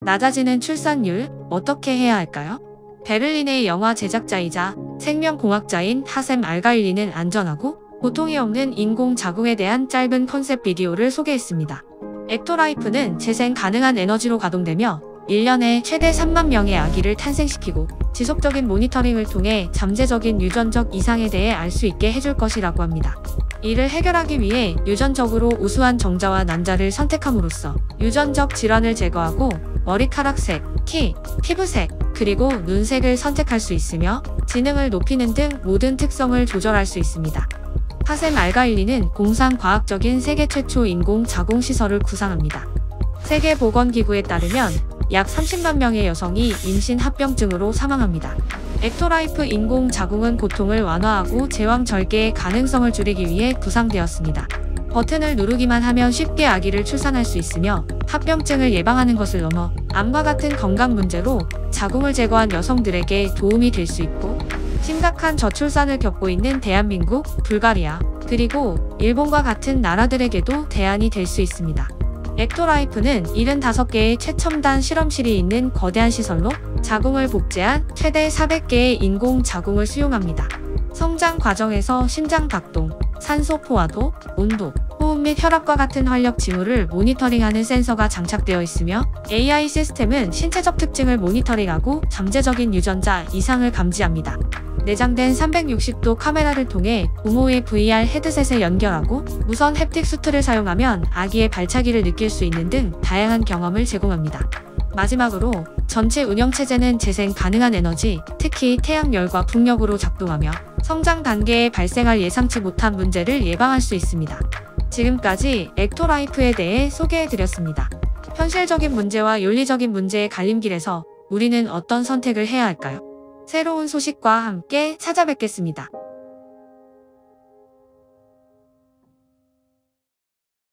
낮아지는 출산율, 어떻게 해야 할까요? 베를린의 영화 제작자이자 생명공학자인 하셈 알가일리는 안전하고 고통이 없는 인공자궁에 대한 짧은 컨셉 비디오를 소개했습니다. 액토라이프는 재생 가능한 에너지로 가동되며 1년에 최대 3만 명의 아기를 탄생시키고 지속적인 모니터링을 통해 잠재적인 유전적 이상에 대해 알 수 있게 해줄 것이라고 합니다. 이를 해결하기 위해 유전적으로 우수한 정자와 난자를 선택함으로써 유전적 질환을 제거하고 머리카락색, 키, 피부색, 그리고 눈색을 선택할 수 있으며 지능을 높이는 등 모든 특성을 조절할 수 있습니다. 하셈 알가일리는 공상과학적인 세계 최초 인공 자궁 시설을 구상합니다. 세계보건기구에 따르면 약 30만 명의 여성이 임신 합병증으로 사망합니다. 액토라이프 인공 자궁은 고통을 완화하고 제왕 절개의 가능성을 줄이기 위해 구상되었습니다. 버튼을 누르기만 하면 쉽게 아기를 출산할 수 있으며 합병증을 예방하는 것을 넘어 암과 같은 건강 문제로 자궁을 제거한 여성들에게 도움이 될 수 있고 심각한 저출산을 겪고 있는 대한민국, 불가리아, 그리고 일본과 같은 나라들에게도 대안이 될 수 있습니다. 액토라이프는 75개의 최첨단 실험실이 있는 거대한 시설로 자궁을 복제한 최대 400개의 인공 자궁을 수용합니다. 성장 과정에서 심장 박동, 산소 포화도, 온도, 호흡 및 혈압과 같은 활력 징후를 모니터링하는 센서가 장착되어 있으며 AI 시스템은 신체적 특징을 모니터링하고 잠재적인 유전자 이상을 감지합니다. 내장된 360도 카메라를 통해 부모의 VR 헤드셋에 연결하고 무선 햅틱 수트를 사용하면 아기의 발차기를 느낄 수 있는 등 다양한 경험을 제공합니다. 마지막으로 전체 운영체제는 재생 가능한 에너지, 특히 태양열과 풍력으로 작동하며 성장 단계에 발생할 예상치 못한 문제를 예방할 수 있습니다. 지금까지 액토라이프에 대해 소개해드렸습니다. 현실적인 문제와 윤리적인 문제의 갈림길에서 우리는 어떤 선택을 해야 할까요? 새로운 소식과 함께 찾아뵙겠습니다.